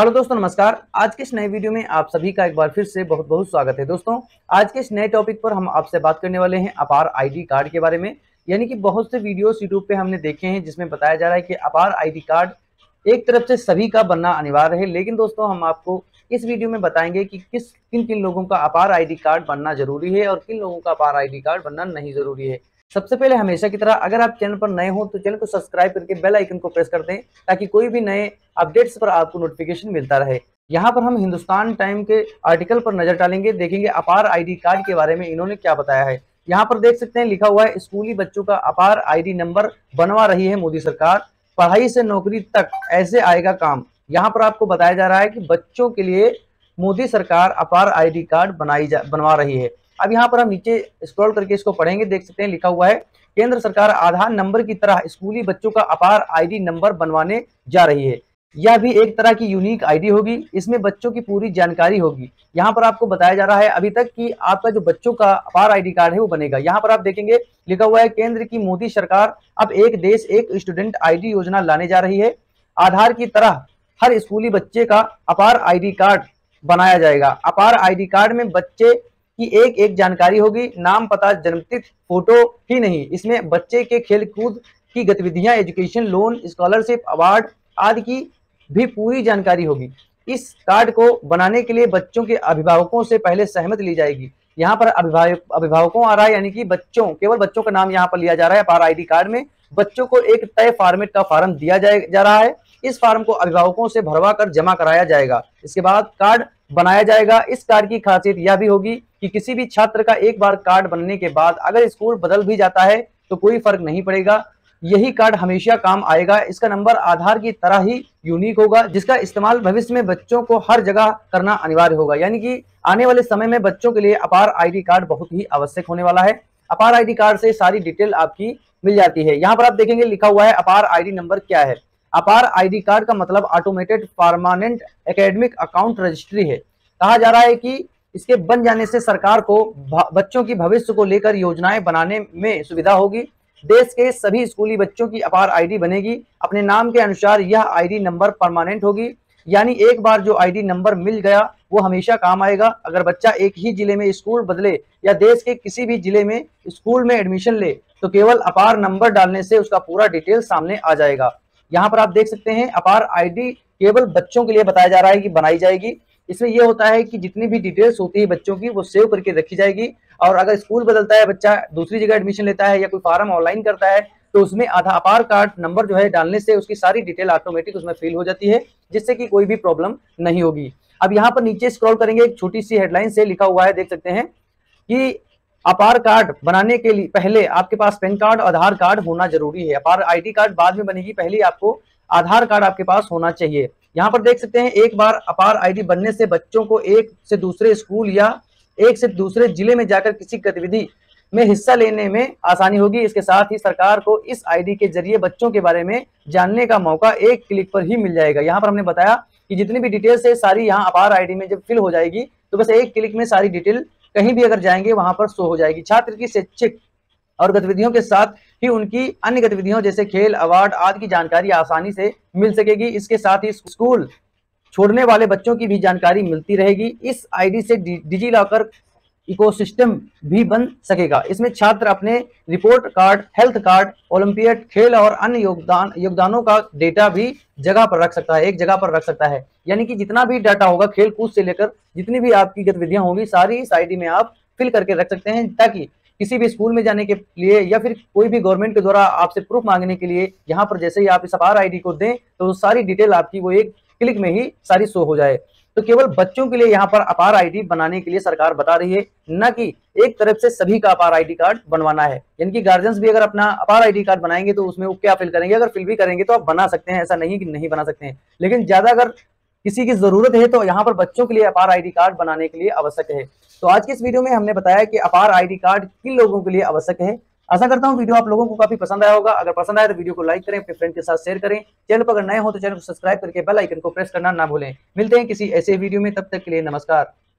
Hello दोस्तों, नमस्कार। आज के इस नए वीडियो में आप सभी का एक बार फिर से बहुत बहुत स्वागत है। दोस्तों, आज के इस नए टॉपिक पर हम आपसे बात करने वाले हैं अपार आईडी कार्ड के बारे में। यानी कि बहुत से वीडियोस यूट्यूब पे हमने देखे हैं जिसमें बताया जा रहा है कि अपार आईडी कार्ड एक तरफ से सभी का बनना अनिवार्य है, लेकिन दोस्तों हम आपको इस वीडियो में बताएंगे कि किन किन लोगों का अपार आईडी कार्ड बनना जरूरी है और किन लोगों का अपार आईडी कार्ड बनना नहीं जरूरी है। सबसे पहले हमेशा की तरह अगर आप चैनल पर नए हो तो चैनल को सब्सक्राइब करके बेल आइकन को प्रेस कर दें ताकि कोई भी नए अपडेट्स पर आपको नोटिफिकेशन मिलता रहे। यहाँ पर हम हिंदुस्तान टाइम के आर्टिकल पर नजर डालेंगे, देखेंगे अपार आईडी कार्ड के बारे में इन्होंने क्या बताया है। यहाँ पर देख सकते हैं लिखा हुआ है, स्कूली बच्चों का अपार आईडी नंबर बनवा रही है मोदी सरकार, पढ़ाई से नौकरी तक ऐसे आएगा काम। यहाँ पर आपको बताया जा रहा है कि बच्चों के लिए मोदी सरकार अपार आईडी कार्ड बनवा रही है। अब यहाँ पर हम नीचे स्क्रॉल करके इसको पढ़ेंगे, देख सकते हैं लिखा हुआ है, केंद्र सरकार आधार नंबर की तरह स्कूली बच्चों का अपार आईडी नंबर बनवाने जा रही है। यह भी एक तरह की यूनिक आईडी होगी, इसमें बच्चों की पूरी जानकारी होगी। यहाँ पर आपको बताया जा रहा है अभी तक कि आपका जो बच्चों का अपार आईडी कार्ड है वो बनेगा। यहाँ पर आप देखेंगे लिखा हुआ है, केंद्र की मोदी सरकार अब एक देश एक स्टूडेंट आईडी योजना लाने जा रही है। आधार की तरह हर स्कूली बच्चे का अपार आईडी कार्ड बनाया जाएगा। अपार आईडी कार्ड में बच्चे की एक एक जानकारी होगी, नाम, पता, जन्मतिथि, फोटो ही नहीं, इसमें बच्चे के खेल कूद की गतिविधियां, एजुकेशन लोन, स्कॉलरशिप, अवार्ड आदि की भी पूरी जानकारी होगी। इस कार्ड को बनाने के लिए बच्चों के अभिभावकों से पहले सहमति ली जाएगी। यहाँ पर अभिभावकों आ रहा है, यानी कि बच्चों, केवल बच्चों का नाम यहाँ पर लिया जा रहा है। अपार आईडी कार्ड में बच्चों को एक तय फॉर्मेट का फॉर्म दिया जा रहा है। इस फॉर्म को अभिभावकों से भरवा कर जमा कराया जाएगा। इसके बाद कार्ड बनाया जाएगा। इस कार्ड की खासियत यह भी होगी कि किसी भी छात्र का एक बार कार्ड बनने के बाद अगर स्कूल बदल भी जाता है तो कोई फर्क नहीं पड़ेगा, यही कार्ड हमेशा काम आएगा। इसका नंबर आधार की तरह ही यूनिक होगा, जिसका इस्तेमाल भविष्य में बच्चों को हर जगह करना अनिवार्य होगा। यानी कि आने वाले समय में बच्चों के लिए अपार आईडी कार्ड बहुत ही आवश्यक होने वाला है। अपार आईडी कार्ड से सारी डिटेल आपकी मिल जाती है। यहाँ पर आप देखेंगे लिखा हुआ है अपार आईडी नंबर क्या है। अपार आईडी कार्ड का मतलब automated permanent academic account registry है। कहा जा रहा है कि इसके बन जाने से सरकार को बच्चों की भविष्य को लेकर योजनाएं बनाने में सुविधा होगी। देश के सभी स्कूली बच्चों की अपार आईडी बनेगी। अपने नाम के अनुसार यह आईडी नंबर परमानेंट होगी, यानी एक बार जो आईडी नंबर मिल गया वो हमेशा काम आएगा। अगर बच्चा एक ही जिले में स्कूल बदले या देश के किसी भी जिले में स्कूल में एडमिशन ले तो केवल अपार नंबर डालने से उसका पूरा डिटेल सामने आ जाएगा। यहाँ पर आप देख सकते हैं अपार आईडी केवल बच्चों के लिए बताया जा रहा है कि बनाई जाएगी। इसमें यह होता है कि जितनी भी डिटेल्स होती है बच्चों की वो सेव करके रखी जाएगी, और अगर स्कूल बदलता है, बच्चा दूसरी जगह एडमिशन लेता है या कोई फॉर्म ऑनलाइन करता है तो उसमें आधा अपार कार्ड नंबर जो है डालने से उसकी सारी डिटेल ऑटोमेटिक उसमें फिल हो जाती है, जिससे कि कोई भी प्रॉब्लम नहीं होगी। अब यहाँ पर नीचे स्क्रॉल करेंगे, एक छोटी सी हेडलाइन से लिखा हुआ है, देख सकते हैं कि अपार कार्ड बनाने के लिए पहले आपके पास पैन कार्ड, आधार कार्ड होना जरूरी है। अपार आईडी कार्ड बाद में बनेगी, पहले आपको आधार कार्ड आपके पास होना चाहिए। यहाँ पर देख सकते हैं एक बार अपार आईडी बनने से बच्चों को एक से दूसरे स्कूल या एक से दूसरे जिले में जाकर किसी गतिविधि में हिस्सा लेने में आसानी होगी। इसके साथ ही सरकार को इस आईडी के जरिए बच्चों के बारे में जानने का मौका एक क्लिक पर ही मिल जाएगा। यहाँ पर हमने बताया कि जितनी भी डिटेल्स है सारी यहाँ अपार आईडी में जब फिल हो जाएगी तो बस एक क्लिक में सारी डिटेल कहीं भी अगर जाएंगे वहां पर शो हो जाएगी। छात्र की शैक्षिक और गतिविधियों के साथ ही उनकी अन्य गतिविधियों जैसे खेल, अवार्ड आदि की जानकारी आसानी से मिल सकेगी। इसके साथ ही स्कूल छोड़ने वाले बच्चों की भी जानकारी मिलती रहेगी। इस आईडी से डिजी लॉकर इकोसिस्टम भी बन सकेगा। इसमें छात्र अपने report card, health card, olympiad, खेल और अन्य योगदानों का डेटा भी जगह पर रख सकता है, एक जगह पर रख सकता है। यानी कि जितना भी डाटा होगा खेल कूद से लेकर जितनी भी आपकी गतिविधियां होंगी सारी इस आईडी में आप फिल करके रख सकते हैं, ताकि किसी भी स्कूल में जाने के लिए या फिर कोई भी गवर्नमेंट के द्वारा आपसे प्रूफ मांगने के लिए यहाँ पर जैसे ही आप इस अपार आईडी को दें तो सारी डिटेल आपकी वो एक क्लिक में ही सारी शो हो जाए। तो केवल बच्चों के लिए यहाँ पर अपार आईडी बनाने के लिए सरकार बता रही है, न कि एक तरफ से सभी का अपार आईडी कार्ड बनवाना है। यानी कि गार्जियंस भी अगर अपना अपार आईडी कार्ड बनाएंगे तो उसमें वो क्या फिल करेंगे, अगर फिल भी करेंगे तो आप बना सकते हैं, ऐसा नहीं कि नहीं बना सकते हैं, लेकिन ज्यादा अगर किसी की जरूरत है तो यहाँ पर बच्चों के लिए अपार आईडी कार्ड बनाने के लिए आवश्यक है। तो आज की इस वीडियो में हमने बताया कि अपार आईडी कार्ड किन लोगों के लिए आवश्यक है। आशा करता हूँ वीडियो आप लोगों को काफी पसंद आया होगा। अगर पसंद आए तो वीडियो को लाइक करें, अपने फ्रेंड के साथ शेयर करें। चैनल पर अगर नए हो तो चैनल को सब्सक्राइब करके बेल आइकन को प्रेस करना ना भूलें। मिलते हैं किसी ऐसे वीडियो में, तब तक के लिए नमस्कार।